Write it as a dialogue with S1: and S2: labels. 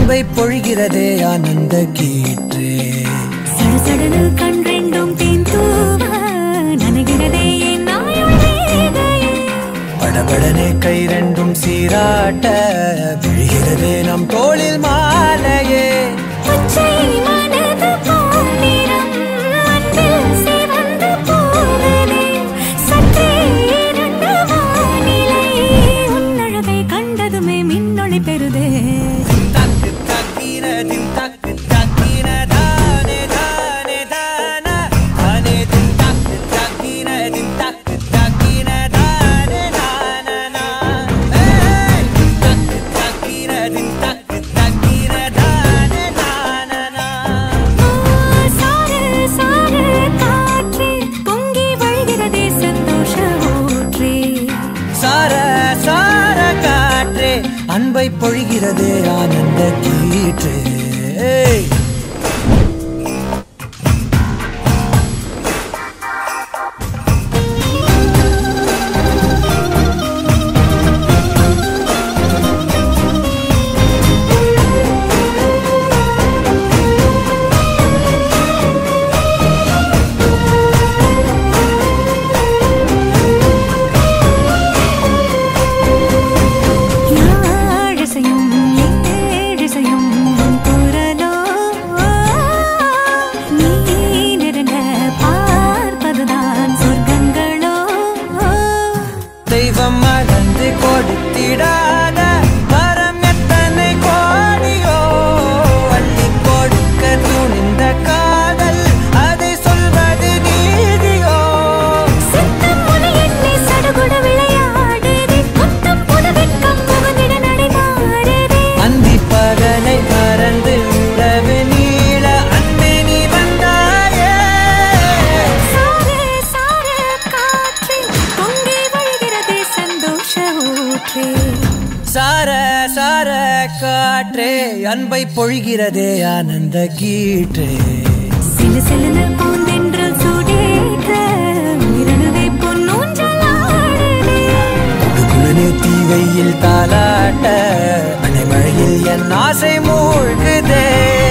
S1: அன்பை பொழிகிறதே ஆனந்த கீற்றே
S2: சடசடனு கண் ரெண்டும் தேன் தூவ நனைகிறதே என் நாயுள்ளே
S1: படபடனே கை ரெண்டும் சீராட்ட விழுகிறதே நம் தோளில் மாலையே
S2: பச்சை மனது பொன்னிறம் அன்பில் சிவந்து போகுதே சற்றே இருண்ட வானிலை உன்னழகை கண்டதுமே மின்னொளி பெறுதே
S1: தக்கு தக்கின தின் தக்கு தக்கின தானே தானே தானா தானே தின் தக்கு தக்கின தின் தக்கு தக்கின தானே தானா ஏய் தக்கு தக்கின தின் தக்கு தக்கின தானே தானா
S2: சாரு சாரு காற்றே பொங்கி வழிகிறதே சந்தோஷ ஊற்றே
S1: சார சார காற்றே அன்பை பொழிகிறதே ஆனந்த கீற்றே
S2: யாழிசையும் ஏழிசையும் உன் குரலோ நீ நெருங்க பார்ப்பதுதான் சொர்க்கங்களோ
S1: தெய்வம் மறந்து கொடுத்திடாத வரம் எத்தனை கோடியோ அள்ளி கொடுக்க துணிந்த காதல் அதை சொல்வது நீதியோ
S2: சித்தம் முனை என்னை சடுகுட விளையாடுதே முத்தம் புதுவெட்கம் புகுந்திட நடைமாடுதே
S1: அந்தி பகலை மறந்து உறவு நீள அன்பே நீ வந்தாயே
S2: சாரே சாரே காற்றே பொங்கி வழிகிறதே சந்தோஷ ஊற்றே
S1: சார சார காற்றே அன்பை பொழிகிறதே ஆனந்த கீற்றே
S2: சிலு சிலுன பூந்தென்றல் சூடேற்ற உயிரணுவை பொன்னூஞ்சலாடுதே
S1: குளுகுளுனே தீவையில் தாலாட்ட அனைமழையில் என் ஆசை மூழ்குதே